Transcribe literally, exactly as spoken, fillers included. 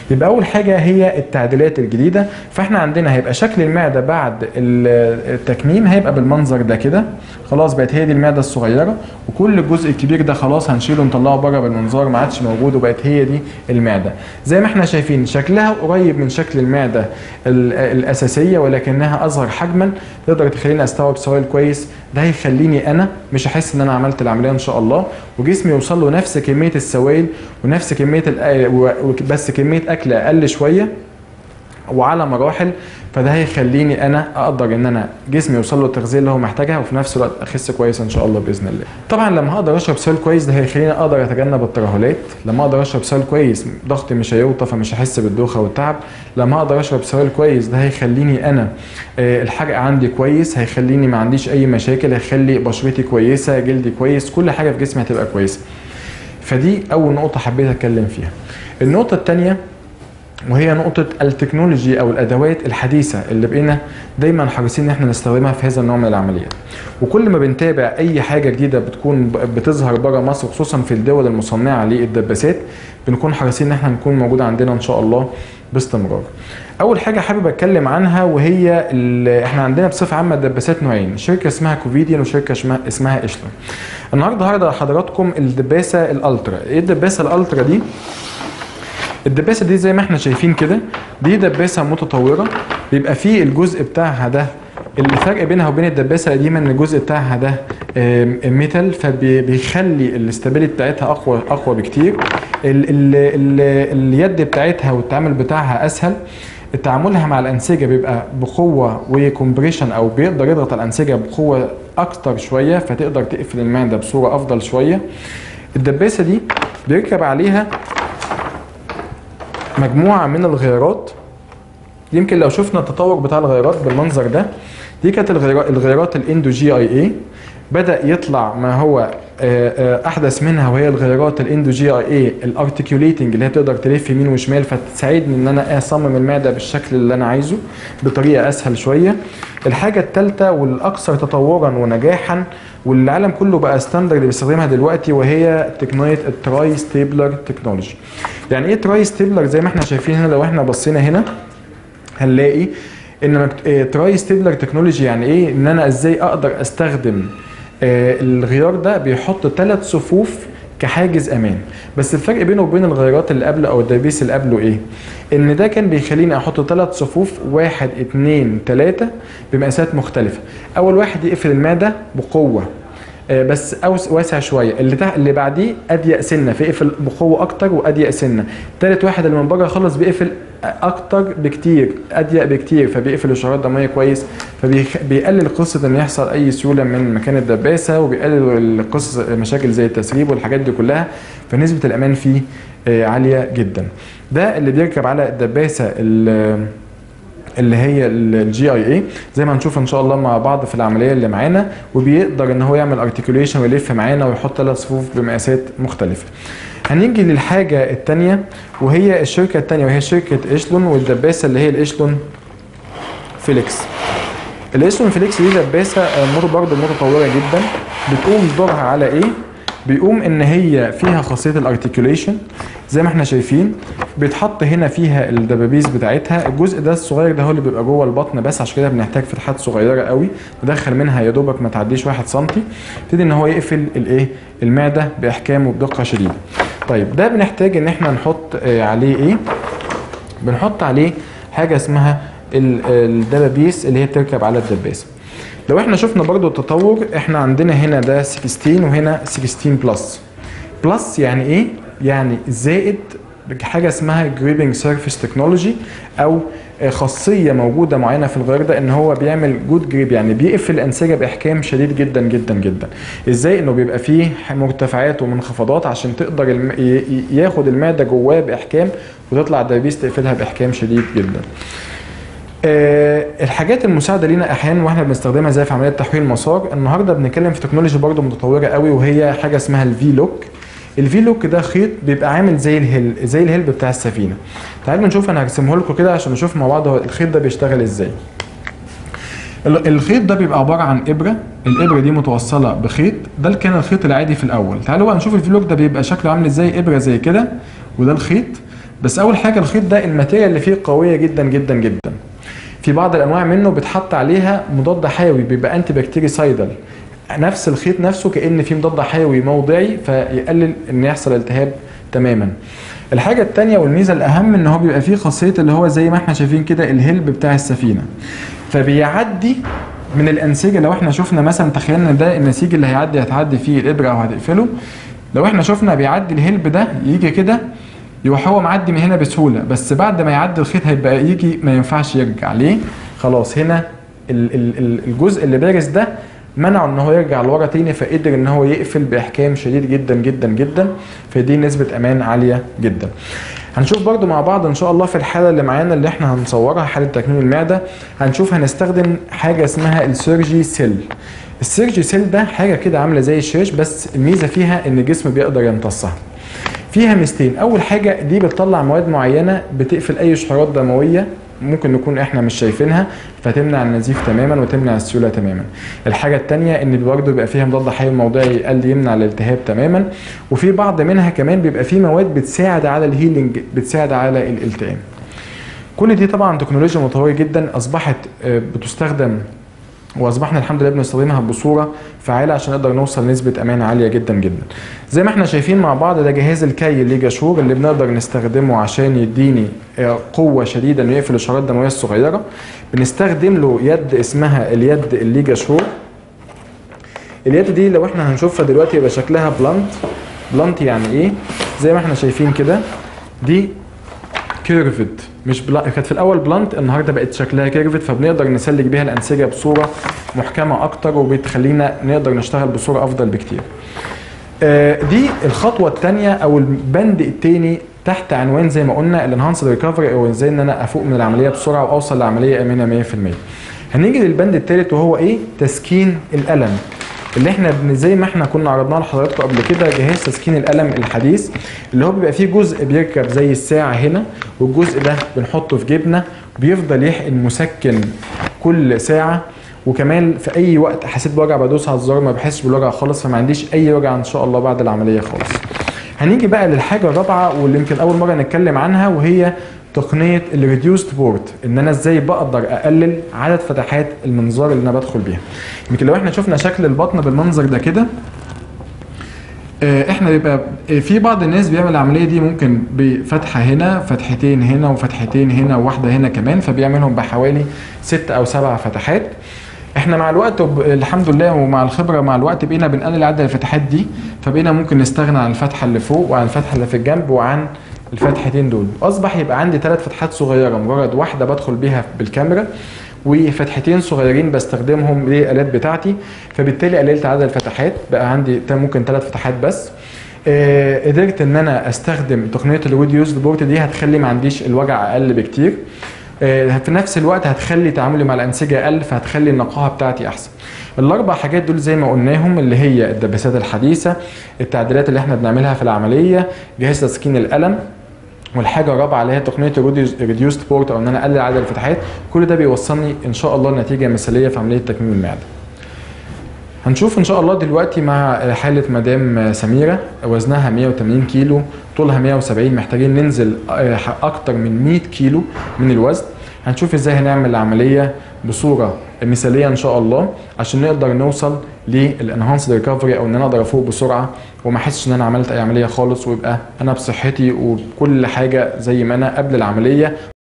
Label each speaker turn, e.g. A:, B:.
A: يبقى اول حاجه هي التعديلات الجديده. فاحنا عندنا هيبقى شكل المعده بعد التكميم هيبقى بالمنظر ده كده، خلاص بقت هي دي المعده الصغيره، وكل الجزء الكبير ده خلاص هنشيله نطلعه بره بالمنظار ما عادش موجود، وبقت هي دي المعده. زي ما احنا شايفين شكلها قريب من شكل المعده الاساسيه ولكنها اصغر حجما، تقدر تخليني استوعب سوائل كويس. ده هيخليني انا مش هحس ان انا عملت العمليه ان شاء الله، وجسمي يوصل له نفس كميه السوائل ونفس كميه بس كميه اكل اقل شويه وعلى مراحل. فده هيخليني انا اقدر ان انا جسمي يوصل له التغذيه اللي هو محتاجها، وفي نفس الوقت اخس كويس ان شاء الله باذن الله. طبعا لما هقدر اشرب سوائل كويس ده هيخليني اقدر اتجنب الترهلات. لما اقدر اشرب سوائل كويس ضغطي مش هيوطى فمش هحس بالدوخه والتعب. لما اقدر اشرب سوائل كويس ده هيخليني انا آه الحرق عندي كويس، هيخليني ما عنديش اي مشاكل، هيخلي بشرتي كويسه، جلدي كويس، كل حاجه في جسمي هتبقى كويسه. فدي اول نقطه حبيت اتكلم فيها. النقطه الثانيه وهي نقطة التكنولوجي أو الأدوات الحديثة اللي بقينا دايما حريصين إن احنا نستخدمها في هذا النوع من العمليات. وكل ما بنتابع أي حاجة جديدة بتكون بتظهر بره مصر خصوصا في الدول المصنعة للدباسات، بنكون حريصين إن احنا نكون موجودة عندنا إن شاء الله باستمرار. أول حاجة حابب أتكلم عنها وهي احنا عندنا بصفة عامة دباسات نوعين، شركة اسمها كوفيديان وشركة اسمها إيشلون. النهارده هعرض على حضراتكم الدباسة الألترا. إيه الدباسة الألترا دي؟ الدباسه دي زي ما احنا شايفين كده، دي دباسه متطوره، بيبقى فيه الجزء بتاعها ده، الفرق بينها وبين الدباسه القديمه ان الجزء بتاعها ده ميتال، فبيخلي الاستابيليتي بتاعتها اقوى اقوى بكتير. ال ال ال اليد بتاعتها والتعامل بتاعها اسهل. تعاملها مع الانسجه بيبقى بقوه وكمبريشن، او بيقدر يضغط على الانسجه بقوه اكتر شويه، فتقدر تقفل المعده بصوره افضل شويه. الدباسه دي بيركب عليها مجموعة من الغيارات. يمكن لو شفنا التطور بتاع الغيارات بالمنظر ده، دي كانت الغيارات الاندو جي اي اي، بدأ يطلع ما هو احدث منها وهي الغيارات الاندو جي اي اي الارتكيوليتنج اللي هي تقدر تلف يمين وشمال، فتساعدني ان انا اصمم المعده بالشكل اللي انا عايزه بطريقه اسهل شويه. الحاجه الثالثه والاكثر تطورا ونجاحا واللي العالم كله بقى ستاندرد اللي بيستخدمها دلوقتي وهي تقنيه التراي ستيبلر تكنولوجي. يعني ايه تراي ستيبلر؟ زي ما احنا شايفين هنا، لو احنا بصينا هنا هنلاقي ان تراي ستيبلر تكنولوجي يعني ايه؟ ان انا ازاي اقدر استخدم آه الغيار ده بيحط ثلاث صفوف كحاجز امان. بس الفرق بينه وبين الغيارات اللي قبله او الدبيس اللي قبله ايه؟ ان ده كان بيخليني احط ثلاث صفوف، واحد اتنين تلاته بمقاسات مختلفه. اول واحد يقفل المعده بقوه آه بس أوس واسع شويه، اللي تحت اللي بعديه اضيق سنه فيقفل بقوه اكتر واضيق سنه. ثالث واحد اللي من بره خالص بيقفل اكتر بكتير، اضيق بكتير، فبيقفل الشرايط الدمويه كويس، فبيقلل قصه ان يحصل اي سيوله من مكان الدباسه، وبيقلل قصص مشاكل زي التسريب والحاجات دي كلها، فنسبه الامان فيه عاليه جدا. ده اللي بيركب على الدباسه اللي هي الجي اي اي زي ما هنشوف ان شاء الله مع بعض في العمليه اللي معانا، وبيقدر ان هو يعمل ارتكيوليشن ويلف معانا ويحط ثلاث صفوف بمقاسات مختلفه. هنيجي للحاجه الثانيه وهي الشركه الثانيه وهي شركه ايشلون، والدباسه اللي هي الايشلون فيليكس. الايشلون فيليكس دي دباسه برضه متطوره جدا. بتقوم دورها على ايه؟ بيقوم ان هي فيها خاصيه الارتكيوليشن زي ما احنا شايفين، بيتحط هنا فيها الدبابيس بتاعتها. الجزء ده الصغير ده هو اللي بيبقى جوه البطن بس، عشان كده بنحتاج فتحات صغيره قوي ندخل منها يا دوبك ما تعديش واحد سنتي، يبتدي ان هو يقفل الايه المعده باحكام وبدقه شديده. طيب ده بنحتاج ان احنا نحط عليه ايه؟ بنحط عليه حاجه اسمها الدبابيس اللي هي بتركب على الدباسه. لو احنا شفنا برضو التطور، احنا عندنا هنا ده ستاشر وهنا ستاشر بلس. بلس يعني ايه؟ يعني زائد حاجه اسمها جريبنج سيرفيس تكنولوجي، او خاصيه موجوده معينه في الغيار ده ان هو بيعمل جود جريب، يعني بيقفل الانسجه باحكام شديد جدا جدا جدا. ازاي؟ انه بيبقى فيه مرتفعات ومنخفضات عشان تقدر الم... ياخد المعده جواه باحكام، وتطلع الدبابيس تقفلها باحكام شديد جدا. أه الحاجات المساعده لينا احيانا واحنا بنستخدمها زي في عمليه تحويل المسار. النهارده بنتكلم في تكنولوجي برضو متطوره قوي وهي حاجه اسمها الفي لوك. الفي لوك ده خيط بيبقى عامل زي الهيل زي الهيلب بتاع السفينه. تعالوا نشوف، انا هرسمه لكم كده عشان نشوف مع بعض الخيط ده بيشتغل ازاي. الخيط ده بيبقى عباره عن ابره، الابره دي متوصله بخيط، ده كان الخيط العادي في الاول. تعالوا بقى نشوف الفي لوك ده بيبقى شكله عامل ازاي. ابره زي كده وده الخيط، بس اول حاجه الخيط ده الماتيريال اللي فيه قويه جدا جدا جدا. في بعض الانواع منه بتحط عليها مضاد حيوي بيبقى انتي بكتيريسايدال، نفس الخيط نفسه كأن فيه مضاد حيوي موضعي فيقلل ان يحصل التهاب تماما. الحاجه الثانيه والميزه الاهم ان هو بيبقى فيه خاصيه اللي هو زي ما احنا شايفين كده الهلب بتاع السفينه، فبيعدي من الانسجه. لو احنا شفنا مثلا تخيلنا ده النسيج اللي هيعدي هتعدي فيه الابره او هتقفله، لو احنا شفنا بيعدي الهلب ده يجي كده يروح هو معدي من هنا بسهوله، بس بعد ما يعدي الخيط هيبقى يجي ما ينفعش يرجع. ليه؟ خلاص هنا الجزء اللي بارز ده منعه ان هو يرجع لورا تاني، فقدر ان هو يقفل باحكام شديد جدا جدا جدا، فدي نسبه امان عاليه جدا. هنشوف برضو مع بعض ان شاء الله في الحاله اللي معانا اللي احنا هنصورها حاله تكميم المعده، هنشوف هنستخدم حاجه اسمها السيرجي سيل. السيرجي سيل ده حاجه كده عامله زي الشاش، بس الميزه فيها ان الجسم بيقدر يمتصها. فيها ميزتين، اول حاجه دي بتطلع مواد معينه بتقفل اي شحرات دمويه ممكن نكون احنا مش شايفينها، فتمنع النزيف تماما وتمنع السيوله تماما. الحاجه الثانيه ان برضه بيبقى فيها مضاد حيوي موضعي يقل يمنع الالتهاب تماما، وفي بعض منها كمان بيبقى فيه مواد بتساعد على الهيلينج، بتساعد على الالتئام. كل دي طبعا تكنولوجيا متطوره جدا اصبحت بتستخدم، واصبحنا الحمد لله بنستخدمها بصوره فعاله عشان نقدر نوصل لنسبه امان عاليه جدا جدا. زي ما احنا شايفين مع بعض ده جهاز الكي الليجاشور اللي بنقدر نستخدمه عشان يديني قوه شديده انه يقفل الشرايط الدمويه الصغيره. بنستخدم له يد اسمها اليد الليجاشور. اليد دي لو احنا هنشوفها دلوقتي يبقى شكلها بلانت. بلانت يعني ايه؟ زي ما احنا شايفين كده دي كيرفد، مش بلا... كانت في الاول بلانت، النهارده بقت شكلها كيرفد، فبنقدر نسلك بيها الانسجه بصوره محكمه اكتر وبتخلينا نقدر نشتغل بصوره افضل بكتير. آه دي الخطوه الثانيه او البند الثاني تحت عنوان زي ما قلنا الانهانسد ريكفري، او ازاي ان انا افوق من العمليه بسرعه واوصل لعمليه امنه مية في المية. هنيجي للبند الثالث وهو ايه؟ تسكين الالم، اللي احنا زي ما احنا كنا عرضناه لحضراتكم قبل كده جهاز تسكين الالم الحديث، اللي هو بيبقى فيه جزء بيركب زي الساعه هنا، والجزء ده بنحطه في جيبنا بيفضل يحقن مسكن كل ساعه، وكمان في اي وقت حسيت بوجع بدوس على الزرار ما بحسش بالوجع خالص، فما عنديش اي وجع ان شاء الله بعد العمليه خالص. هنيجي بقى للحاجه الرابعه واللي يمكن اول مره نتكلم عنها، وهي تقنيه الريديوست بورت، ان انا ازاي بقدر اقلل عدد فتحات المنظار اللي انا بدخل بيها. يمكن لو احنا شفنا شكل البطن بالمنظر ده كده، احنا بيبقى في بعض الناس بيعمل العمليه دي ممكن بفتحه هنا، فتحتين هنا، وفتحتين هنا، وواحده هنا كمان، فبيعملهم بحوالي ست او سبع فتحات. احنا مع الوقت الحمد لله ومع الخبره مع الوقت بقينا بنقلل عدد الفتحات دي، فبقينا ممكن نستغنى عن الفتحه اللي فوق وعن الفتحه اللي في الجنب وعن الفتحتين دول. اصبح يبقى عندي ثلاث فتحات صغيره، مجرد واحده بدخل بيها بالكاميرا، وفتحتين صغيرين بستخدمهم للآلات بتاعتي، فبالتالي قللت عدد الفتحات، بقى عندي ممكن ثلاث فتحات بس. آه قدرت ان انا استخدم تقنيه الريديوس بورت دي، هتخلي ما عنديش الوجع اقل بكتير. آه في نفس الوقت هتخلي تعاملي مع الانسجه اقل، فهتخلي النقاهه بتاعتي احسن. الاربع حاجات دول زي ما قلناهم، اللي هي الدباسات الحديثه، التعديلات اللي احنا بنعملها في العمليه، جهاز تسكين الالم، والحاجه الرابعه اللي هي تقنيه الريديوست بورت، او ان انا اقلل عدد الفتحات. كل ده بيوصلني ان شاء الله لنتيجه مثاليه في عمليه تكميم المعده. هنشوف ان شاء الله دلوقتي مع حاله مدام سميره، وزنها مية وتمانين كيلو، طولها مية وسبعين، محتاجين ننزل اكتر من مية كيلو من الوزن. هنشوف ازاي هنعمل العمليه بصوره مثاليه ان شاء الله، عشان نقدر نوصل للانهانسد ريكفري، او ان انا اقدر افوق بسرعه وما احسش ان انا عملت اي عمليه خالص، ويبقى انا بصحتي وكل حاجه زي ما انا قبل العمليه.